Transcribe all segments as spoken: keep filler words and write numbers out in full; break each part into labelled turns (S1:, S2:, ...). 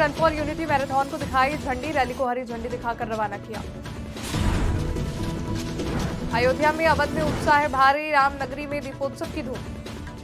S1: Run for unity marathon को दिखाई झंडी, रैली को हरी झंडी दिखाकर रवाना किया। अयोध्या में अवध में उत्साह भारी, रामनगरी में दीपोत्सव की धूम।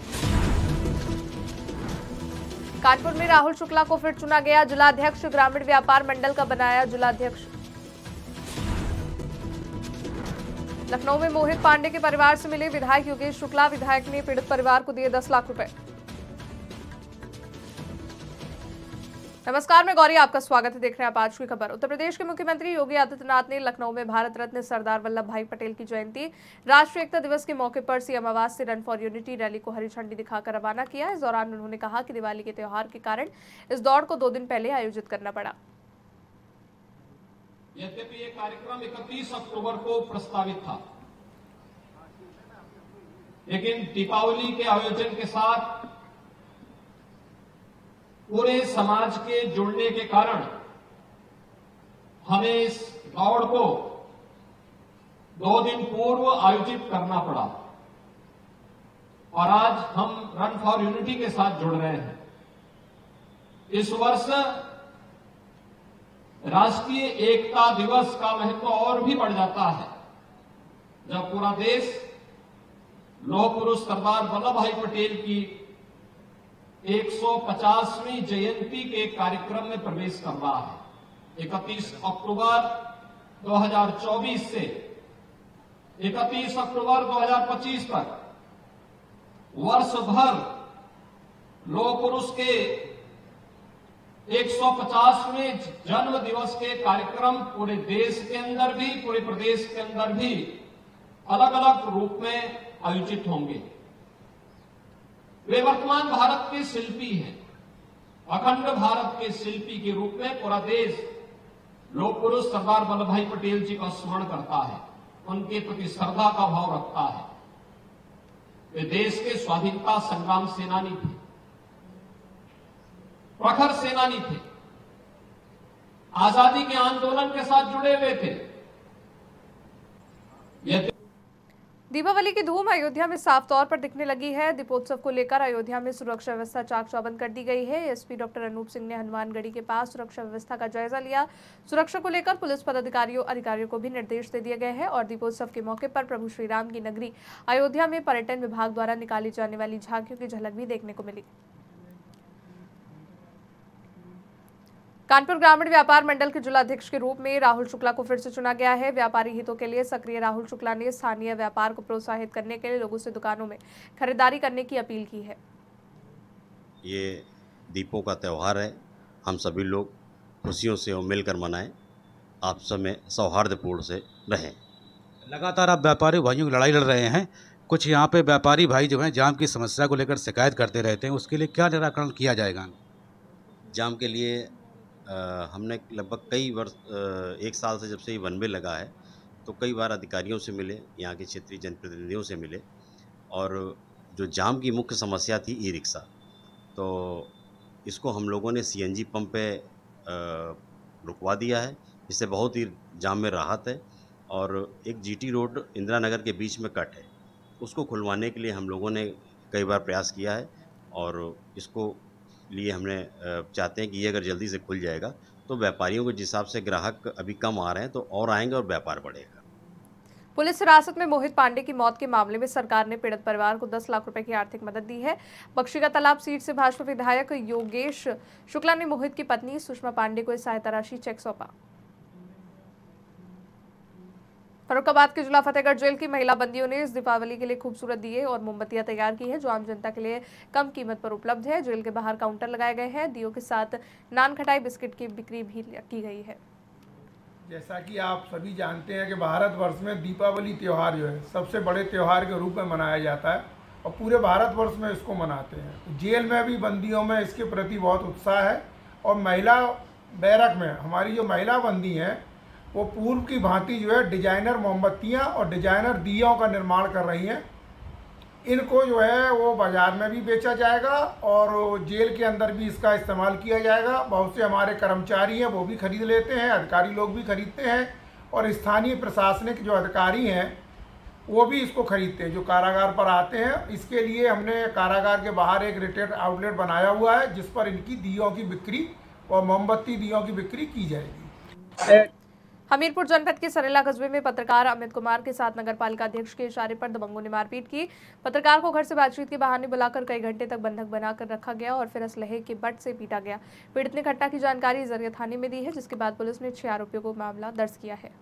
S1: कानपुर में राहुल शुक्ला को फिर चुना गया जिलाध्यक्ष, ग्रामीण व्यापार मंडल का बनाया जिलाध्यक्ष। लखनऊ में मोहित पांडे के परिवार से मिले विधायक योगेश शुक्ला, विधायक ने पीड़ित परिवार को दिए दस लाख रुपए। नमस्कार, मैं गौरी, आपका स्वागत है। देख रहे हैं आप आज की खबर। उत्तर प्रदेश के मुख्यमंत्री योगी आदित्यनाथ ने लखनऊ में भारत रत्न सरदार वल्लभ भाई पटेल की जयंती राष्ट्रीय एकता दिवस के मौके पर सीएम आवास से रन फॉर यूनिटी रैली को हरी झंडी दिखाकर रवाना किया। इस दौरान उन्होंने कहा कि दिवाली के त्योहार के कारण इस दौड़ को दो दिन पहले आयोजित करना पड़ा।
S2: यद्यपि ये कार्यक्रम इकतीस अक्टूबर को प्रस्तावित था, लेकिन दीपावली के आयोजन के साथ पूरे समाज के जुड़ने के कारण हमें इस दौड़ को दो दिन पूर्व आयोजित करना पड़ा और आज हम रन फॉर यूनिटी के साथ जुड़ रहे हैं। इस वर्ष राष्ट्रीय एकता दिवस का महत्व और भी बढ़ जाता है जब पूरा देश लौह पुरुष सरदार वल्लभ भाई पटेल की एक सौ पचासवीं जयंती के कार्यक्रम में प्रवेश कर रहा है। इकतीस अक्टूबर दो हज़ार चौबीस से इकतीस अक्टूबर दो हज़ार पच्चीस तक वर्ष भर लौह पुरुष के एक सौ पचासवें जन्म दिवस के कार्यक्रम पूरे देश के अंदर भी, पूरे प्रदेश के अंदर भी अलग अलग रूप में आयोजित होंगे। वे वर्तमान भारत के शिल्पी हैं। अखंड भारत के शिल्पी के रूप में पूरा देश लौह पुरुष सरदार वल्लभ भाई पटेल जी का स्मरण करता है, उनके प्रति श्रद्धा का भाव रखता है। वे देश के स्वाधीनता संग्राम सेनानी थे, प्रखर सेनानी थे, आजादी के आंदोलन के साथ जुड़े हुए थे। यह
S1: दीपावली की धूम अयोध्या में साफ तौर पर दिखने लगी है। दीपोत्सव को लेकर अयोध्या में सुरक्षा व्यवस्था चाक चौबंद कर दी गई है। एसपी डॉक्टर अनूप सिंह ने हनुमानगढ़ी के पास सुरक्षा व्यवस्था का जायजा लिया। सुरक्षा को लेकर पुलिस पदाधिकारियों अधिकारियों को भी निर्देश दे दिए गए हैं और दीपोत्सव के मौके पर प्रभु श्री राम की नगरी अयोध्या में पर्यटन विभाग द्वारा निकाली जाने वाली झांकियों की झलक भी देखने को मिली। कानपुर ग्रामीण व्यापार मंडल के जिलाध्यक्ष के रूप में राहुल शुक्ला को फिर से चुना गया है। व्यापारी हितों के लिए सक्रिय राहुल शुक्ला ने स्थानीय व्यापार को प्रोत्साहित करने के लिए लोगों से दुकानों में खरीदारी करने की अपील की है।
S3: ये दीपों का त्यौहार है, हम सभी लोग खुशियों से और मिलकर मनाएं, आपस में सौहार्दपूर्ण से रहें।
S4: लगातार आप व्यापारी भाइयों की लड़ाई लड़ रहे हैं, कुछ यहाँ पे व्यापारी भाई जो हैं जाम की समस्या को लेकर शिकायत करते रहते हैं, उसके लिए क्या निराकरण किया जाएगा?
S3: जाम के लिए आ, हमने लगभग कई वर्ष एक साल से जब से ये वन वे लगा है तो कई बार अधिकारियों से मिले, यहाँ के क्षेत्रीय जनप्रतिनिधियों से मिले और जो जाम की मुख्य समस्या थी ई रिक्शा, तो इसको हम लोगों ने सीएनजी पंप पे रुकवा दिया है। इससे बहुत ही जाम में राहत है। और एक जीटी रोड इंदिरा नगर के बीच में कट है, उसको खुलवाने के लिए हम लोगों ने कई बार प्रयास किया है और इसको लिए हमने चाहते हैं कि ये अगर जल्दी से खुल जाएगा तो व्यापारियों के हिसाब से ग्राहक अभी कम आ रहे हैं तो और आएंगे और व्यापार बढ़ेगा।
S1: पुलिस हिरासत में मोहित पांडे की मौत के मामले में सरकार ने पीड़ित परिवार को दस लाख रुपए की आर्थिक मदद दी है। बख्शी का तालाब सीट से भाजपा विधायक योगेश शुक्ला ने मोहित की पत्नी सुषमा पांडे को इस सहायता राशि चेक सौंपा। फर्रुखाबाद के जिला फतेहगढ़ जेल की महिला बंदियों ने इस दीपावली के लिए खूबसूरत दिए और मोमबत्तियां तैयार की है जो आम जनता के लिए कम कीमत पर उपलब्ध है। जेल के बाहर काउंटर लगाए गए हैं। दियों के साथ नान खटाई बिस्किट की बिक्री भी की गई है।
S5: जैसा कि आप सभी जानते हैं कि भारतवर्ष में दीपावली त्यौहार जो है सबसे बड़े त्यौहार के रूप में मनाया जाता है और पूरे भारतवर्ष में इसको मनाते हैं। जेल में भी बंदियों में इसके प्रति बहुत उत्साह है और महिला बैरक में हमारी जो महिला बंदी हैं वो पूर्व की भांति जो है डिजाइनर मोमबत्तियाँ और डिजाइनर दियों का निर्माण कर रही हैं। इनको जो है वो बाज़ार में भी बेचा जाएगा और जेल के अंदर भी इसका इस्तेमाल किया जाएगा। बहुत से हमारे कर्मचारी हैं वो भी खरीद लेते हैं, अधिकारी लोग भी खरीदते हैं और स्थानीय प्रशासनिक जो अधिकारी हैं वो भी इसको खरीदते हैं जो कारागार पर आते हैं। इसके लिए हमने कारागार के बाहर एक रिटेल आउटलेट बनाया हुआ है जिस पर इनकी दियों की बिक्री और मोमबत्ती दियों की बिक्री की जाएगी।
S1: हमीरपुर जनपद के सरेला कस्बे में पत्रकार अमित कुमार के साथ नगरपालिका अध्यक्ष के इशारे पर दबंगों ने मारपीट की। पत्रकार को घर से बातचीत के बहाने बुलाकर कई घंटे तक बंधक बनाकर रखा गया और फिर असलहे के बट से पीटा गया। पीड़ित ने घटना की जानकारी जरिया थाने में दी है, जिसके बाद पुलिस ने छह आरोपियों को मामला दर्ज किया है।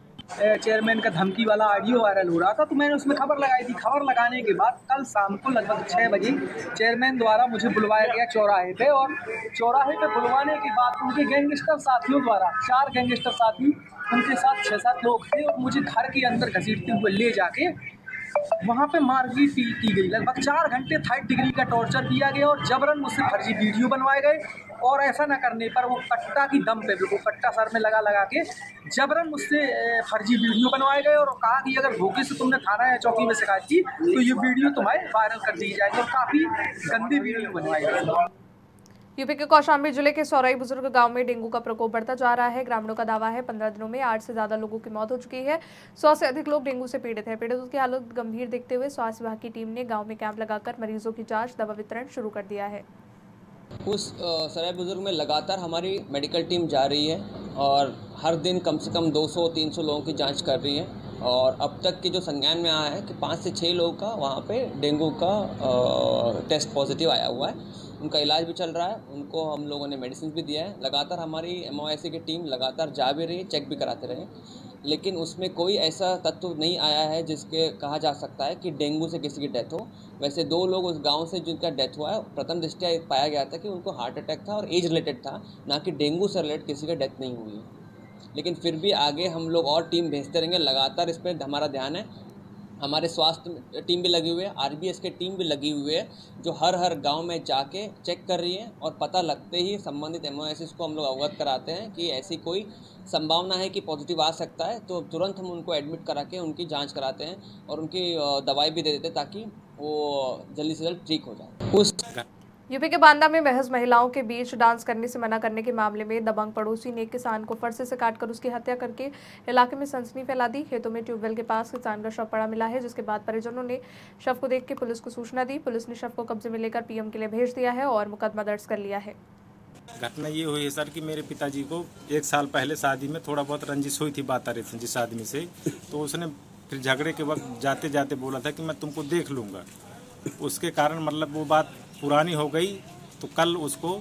S6: चेयरमैन का धमकी वाला ऑडियो वायरल हो रहा था, तो मैंने उसमें खबर लगाई थी। खबर लगाने के बाद कल शाम को लगभग छः बजे चेयरमैन द्वारा मुझे बुलवाया गया चौराहे पे, और चौराहे पे बुलवाने के बाद उनके गैंगस्टर साथियों द्वारा, चार गैंगस्टर साथी, उनके साथ छः सात लोग थे, और मुझे घर के अंदर घसीटते हुए ले जाके वहाँ पे मारपीट की गई। लगभग चार घंटे थर्ड डिग्री का टॉर्चर किया गया और जबरन मुझसे फर्जी वीडियो बनवाए गए, और ऐसा न करने पर वो कट्टा की दम पे, बिल्कुल कट्टा सर में लगा लगा के जबरन मुझसे फर्जी वीडियो बनवाए गए, और कहा कि अगर धोखे से तुमने थाना या चौकी में शिकायत की तो ये वीडियो तुम्हारे वायरल कर दी जाएगी, और काफ़ी गंदी वीडियो बनवाई गई।
S1: यूपी के कौशाम्बी जिले के सौराई बुजुर्ग गांव में डेंगू का प्रकोप बढ़ता जा रहा है। ग्रामीणों का दावा है पंद्रह दिनों में आठ से ज्यादा लोगों की मौत हो चुकी है। सौ से अधिक लोग डेंगू से पीड़ित हैं। पीड़ितों की हालत गंभीर देखते हुए स्वास्थ्य विभाग की टीम ने गांव में कैंप लगाकर मरीजों की जांच, दवा वितरण शुरू कर दिया है।
S7: उस सराय बुजुर्ग में लगातार हमारी मेडिकल टीम जा रही है और हर दिन कम से कम दो सौ तीन सौ लोगों की जांच कर रही है, और अब तक के जो संज्ञान में आया है कि पाँच से छः लोगों का वहाँ पे डेंगू का आ, टेस्ट पॉजिटिव आया हुआ है। उनका इलाज भी चल रहा है, उनको हम लोगों ने मेडिसिन भी दिया है। लगातार हमारी एम ओ आई सी की टीम लगातार जा भी रही है, चेक भी कराते रहे, लेकिन उसमें कोई ऐसा तत्व नहीं आया है जिसके कहा जा सकता है कि डेंगू से किसी की डेथ हो। वैसे दो लोग उस गांव से जिनका डेथ हुआ है, प्रथम दृष्टया पाया गया था कि उनको हार्ट अटैक था और एज रिलेटेड था, ना कि डेंगू से रिलेटेड किसी का डेथ नहीं हुई है। लेकिन फिर भी आगे हम लोग और टीम भेजते रहेंगे, लगातार इस पर हमारा ध्यान है। हमारे स्वास्थ्य टीम भी लगी हुई है, आर बी एस की टीम भी लगी हुई है, जो हर हर गांव में जाके चेक कर रही है, और पता लगते ही संबंधित एम ओ आई सीज़ को हम लोग अवगत कराते हैं कि ऐसी कोई संभावना है कि पॉजिटिव आ सकता है, तो तुरंत हम उनको एडमिट करा के उनकी जांच कराते हैं और उनकी दवाई भी दे देते हैं ताकि वो जल्दी से जल्द ठीक हो जाए। उस
S1: यूपी के बांदा में महज महिलाओं के बीच डांस करने से मना करने के मामले में दबंग पड़ोसी ने एक किसान को फरसे से काटकर उसकी हत्या करके इलाके में सनसनी फैला दी। खेतों में ट्यूबवेल के पास किसान का शव पड़ा मिला है, जिसके बाद परिजनों ने शव को देख के पुलिस को सूचना दी। पुलिस ने शव को कब्जे में लेकर पी एम के लिए भेज दिया है और मुकदमा दर्ज कर लिया है।
S8: घटना ये हुई है सर कि मेरे पिताजी को एक साल पहले शादी में थोड़ा बहुत रंजिश हुई थी, बात आ रही थी जिस आदमी से, तो उसने फिर झगड़े के वक्त जाते जाते बोला था कि मैं तुमको देख लूँगा। उसके कारण मतलब वो बात पुरानी हो गई, तो कल उसको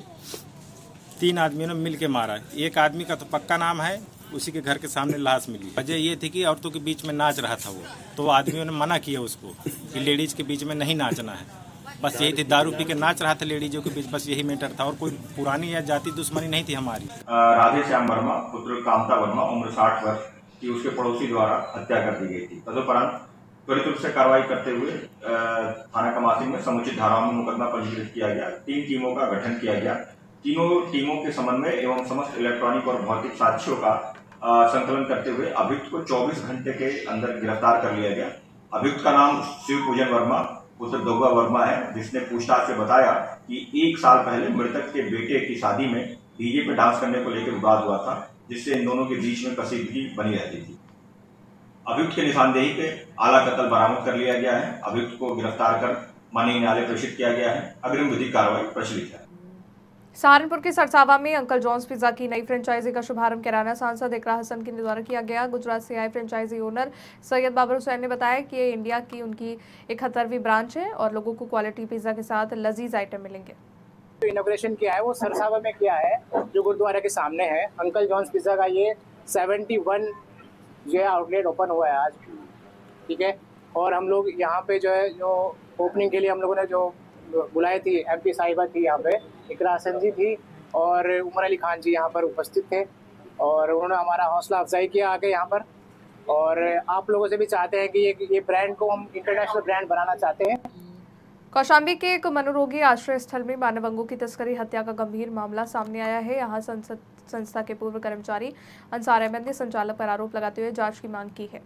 S8: तीन आदमियों ने मिल के मारा। एक आदमी का तो पक्का नाम है, उसी के घर के सामने लाश मिली। वजह ये थी कि औरतों के बीच में नाच रहा था वो, तो आदमियों ने मना किया उसको कि लेडीज के बीच में नहीं नाचना है। बस यही थी, दारू पी के नाच रहा था लेडीजों के बीच, बस यही मैटर था, और कोई पुरानी या जाति दुश्मनी नहीं थी हमारी।
S9: राधे श्याम वर्मा पुत्र कामता वर्मा उम्र साठ वर्ष की उसके पड़ोसी द्वारा हत्या कर दी गई थी। तदुपरांत त्वरित रूप से कार्रवाई करते हुए थाना कमासिन में समुचित धाराओं में मुकदमा पंजीकृत किया गया। तीन टीमों का गठन किया गया। तीनों टीमों के समन्वय एवं समस्त इलेक्ट्रॉनिक और भौतिक साक्ष्यों का संकलन करते हुए अभियुक्त को चौबीस घंटे के अंदर गिरफ्तार कर लिया गया। अभियुक्त का नाम शिव पूजन वर्मा पुत्र दोगा वर्मा है, जिसने पूछताछ से बताया कि एक साल पहले मृतक के बेटे की शादी में डीजे पे डांस करने को लेकर विवाद हुआ था, जिससे इन दोनों के बीच में कसीदगी बनी रहती थी। अभियुक्त के निशानदेही पे आला कत्ल बरामद कर लिया गया है। अभियुक्त को गिरफ्तार कर माननीय न्यायालय प्रेषित किया गया है। अग्रिम विधिक कार्रवाई प्रचलित है।
S1: सहारनपुर के सरसावा में अंकल जॉन्स पिज्जा की नई फ्रेंचाइजी का शुभारंभ कैराना सांसद इकरा हसन के द्वारा किया गया। गुजरात से आए फ्रेंचाइजी ओनर सैयद बाबर हुसैन ने बताया कि ये इंडिया की उनकी इकहत्तरवीं ब्रांच है और लोगों को क्वालिटी पिज्जा के साथ लजीज आइटम मिलेंगे।
S10: जो इनॉग्रेशन किया है वो सरसावा में किया है, जो गुरुद्वारा के सामने है। अंकल जॉन्स पिज्जा का ये इकहत्तर जो है आउटलेट ओपन हुआ है आज, ठीक है। और हम लोग यहाँ पे जो है जो ओपनिंग के लिए हम लोगों ने जो बुलाई थी, एमपी साहिबा थी, यहाँ पे इकरा हसन जी थी और उमर अली खान जी यहाँ पर उपस्थित थे, और उन्होंने हमारा हौसला अफजाई किया आके यहाँ पर। और आप लोगों से भी चाहते हैं कि ये ये ब्रांड को हम इंटरनेशनल ब्रांड बनाना चाहते हैं।
S1: कौशाम्बी के एक मनोरोगी आश्रय स्थल में मानव अंगों की तस्करी हत्या का गंभीर मामला सामने आया है। यहाँ संसद संस्था के पूर्व कर्मचारी अंसार अहमद ने संचालक पर आरोप लगाते हुए जांच की मांग की है।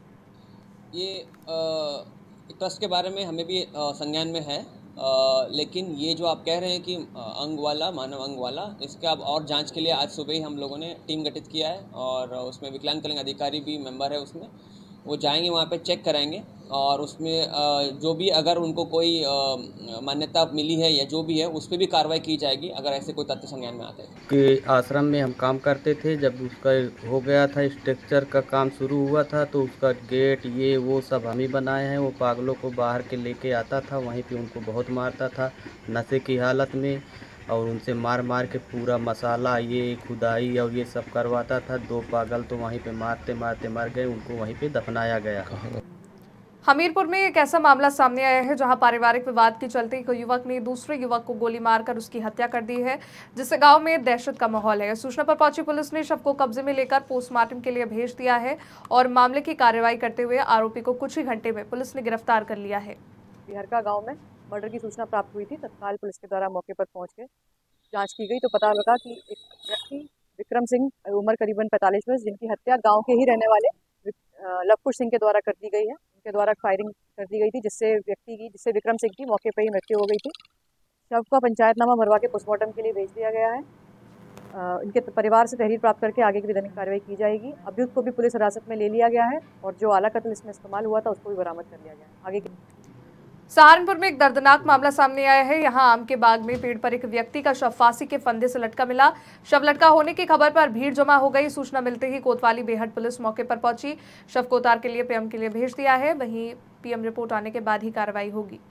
S7: ये ट्रस्ट के बारे में हमें भी संज्ञान में है, आ, लेकिन ये जो आप कह रहे हैं कि अंग वाला, मानव अंग वाला, इसके अब और जांच के लिए आज सुबह ही हम लोगों ने टीम गठित किया है और उसमें विकलांग कल्याण अधिकारी भी मेंबर है उसमें। वो जाएंगे वहाँ पे चेक कराएंगे और उसमें जो भी अगर उनको कोई मान्यता मिली है या जो भी है उस पर भी कार्रवाई की जाएगी अगर ऐसे कोई तथ्य संज्ञान में आते हैं।
S11: कि आश्रम में हम काम करते थे, जब उसका हो गया था स्ट्रक्चर का काम शुरू हुआ था तो उसका गेट ये वो सब हम ही बनाए हैं। वो पागलों को बाहर के लेके आता था, वहीं पे उनको बहुत मारता था नशे की हालत में, और उनसे मार मार के पूरा मसाला ये खुदाई और ये सब करवाता था। दो पागल तो वहीं पे मारते मारते मर गए, उनको वहीं पे दफनाया गया।
S1: हमीरपुर में एक ऐसा मामला सामने आया है जहां पारिवारिक विवाद के चलते एक युवक ने दूसरे युवक को गोली मारकर उसकी हत्या कर दी है, जिससे गांव में दहशत का माहौल है। सूचना पर पहुंची पुलिस ने शव को कब्जे में लेकर पोस्टमार्टम के लिए भेज दिया है और मामले की कार्रवाई करते हुए आरोपी को कुछ ही घंटे में पुलिस ने गिरफ्तार कर लिया है।
S12: बिहारका गाँव में मर्डर की सूचना प्राप्त हुई थी। तत्काल पुलिस के द्वारा मौके पर पहुँच के जाँच की गई तो पता लगा कि एक व्यक्ति विक्रम सिंह, उम्र करीबन पैंतालीस वर्ष, जिनकी हत्या गाँव के ही रहने वाले लवकुश सिंह के द्वारा कर दी गई है। उनके द्वारा फायरिंग कर दी गई थी, जिससे व्यक्ति की जिससे विक्रम सिंह की मौके पर ही मृत्यु हो गई थी। शव का पंचायतनामा मरवा के पोस्टमार्टम के लिए भेज दिया गया है। इनके परिवार से तहरीर प्राप्त करके आगे की विधानिक कार्रवाई की जाएगी। अभियुक्त को भी पुलिस हिरासत में ले लिया गया है और जो आला कत्ल इसमें इस्तेमाल हुआ था उसको भी बरामद कर लिया गया है। आगे की
S1: सहारनपुर में एक दर्दनाक मामला सामने आया है। यहां आम के बाग में पेड़ पर एक व्यक्ति का शव फांसी के फंदे से लटका मिला। शव लटका होने की खबर पर भीड़ जमा हो गई। सूचना मिलते ही कोतवाली बेहट पुलिस मौके पर पहुंची। शव को उतार के लिए पीएम के लिए भेज दिया है। वहीं पीएम रिपोर्ट आने के बाद ही कार्रवाई होगी।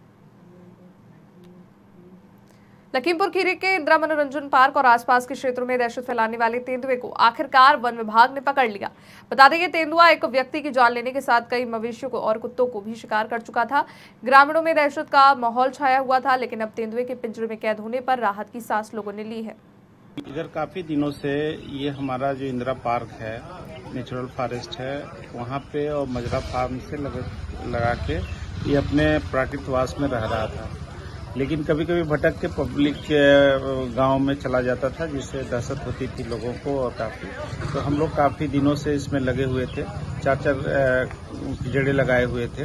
S1: लखीमपुर खीरी के इंदिरा मनोरंजन पार्क और आसपास के क्षेत्रों में दहशत फैलाने वाले तेंदुए को आखिरकार वन विभाग ने पकड़ लिया। बता दें कि तेंदुआ एक व्यक्ति की जान लेने के साथ कई मवेशियों को और कुत्तों को भी शिकार कर चुका था। ग्रामीणों में दहशत का माहौल छाया हुआ था, लेकिन अब तेंदुए के पिंजरे में कैद होने पर राहत की सांस लोगों ने ली है।
S8: इधर काफी दिनों से ये हमारा जो इंदिरा पार्क है, नेचुरल फॉरेस्ट है, वहाँ पे और मजरा फार्म से लगा, लगा के ये अपने प्राकृतवास में रह रहा था, लेकिन कभी कभी भटक के पब्लिक के गांव में चला जाता था, जिससे दहशत होती थी लोगों को। और काफ़ी तो हम लोग काफ़ी दिनों से इसमें लगे हुए थे, चार चार पिंजड़े लगाए हुए थे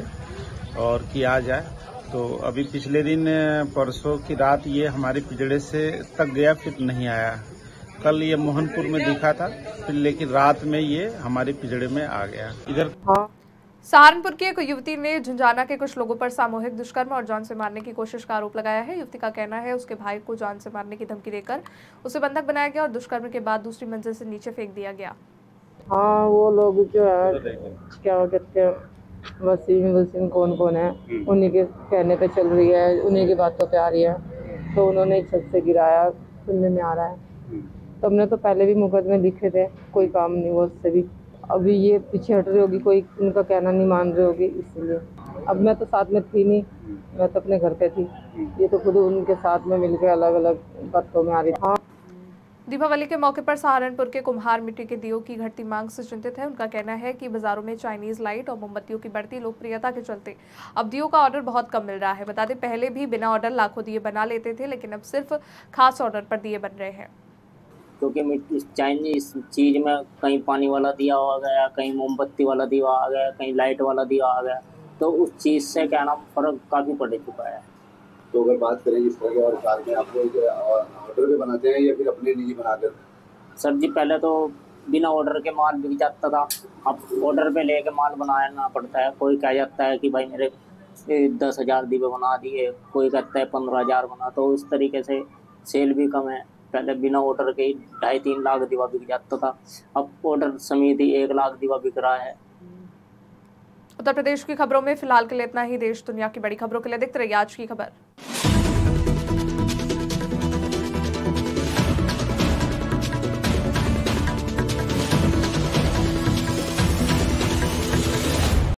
S8: और कि आ जाए। तो अभी पिछले दिन परसों की रात ये हमारे पिंजड़े से तक गया, फिर नहीं आया। कल ये मोहनपुर में दिखा था, फिर लेकिन रात में ये हमारे पिंजड़े में आ गया। इधर
S1: सहारनपुर की एक युवती ने झुंझाना के कुछ लोगों पर सामूहिक दुष्कर्म और जान से मारने की कोशिश का आरोप लगाया है। युवती का कहना है उसके भाई को जान से मारने की धमकी देकर उसे बंधक बनाया गया और दुष्कर्म के बाद दूसरी मंजिल से नीचे फेंक दिया गया।
S13: हाँ, वो लोग जो है क्या कहते हैं, वसीम वसीम कौन कौन है, उन्हीं के कहने पे चल रही है, उन्हीं की बातों पे आ रही है। तो उन्होंने छत से गिराया, सुनने में आ रहा है। तो हमने तो पहले भी मुकदमे लिखे थे, कोई काम नहीं हुआ उससे भी। अभी ये पीछे हट रही होगी, कोई उनका कहना नहीं मान रही होगी, इसलिए। अब मैं तो साथ में थी नहीं, मैं तो अपने घर पे थी। ये तो खुद उनके साथ में मिलकर अलग अलग बातों में आ रही थी।
S1: दीपावली के मौके पर सहारनपुर के कुम्हार मिट्टी के दियों की घटती मांग से चिंतित है। उनका कहना है कि बाजारों में चाइनीज लाइट और मोमबत्तियों की बढ़ती लोकप्रियता के चलते अब दियों का ऑर्डर बहुत कम मिल रहा है। बता दें, पहले भी बिना ऑर्डर लाखों दिए बना लेते थे, लेकिन अब सिर्फ खास ऑर्डर पर दिए बन रहे हैं।
S14: क्योंकि चाइनीज चीज में कहीं पानी वाला दिया आ गया, कहीं मोमबत्ती वाला दिया आ गया, कहीं लाइट वाला दिया आ गया, तो उस चीज से क्या नाम फर्क काफी पड़ चुका है।
S15: तो अगर बात करें इस तरह के और कार में आप लोग ऑर्डर पे बनाते हैं या फिर अपने निजी बनाकर?
S14: सर जी, पहले तो बिना ऑर्डर के माल बिक जाता था, अब ऑर्डर पे लेके माल बनाना पड़ता है। कोई कह जाता है कि भाई मेरे दस हजार दीवे बना दिए, कोई कहता है पंद्रह हजार बना, तो इस तरीके से सेल भी कम है। पहले बिना ऑर्डर के ढाई तीन लाख दीवा बिक जाता था, अब ऑर्डर समेत ही एक लाख दीवा बिक रहा है।
S1: उत्तर प्रदेश की खबरों में फिलहाल के लिए इतना ही। देश दुनिया की बड़ी खबरों के लिए देखते रहिए आज की खबर।